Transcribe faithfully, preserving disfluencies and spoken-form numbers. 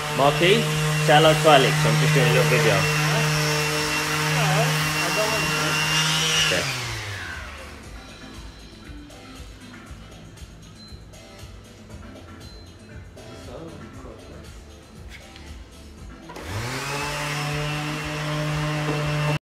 Marky, say hello to Alex. I'm just doing a little video.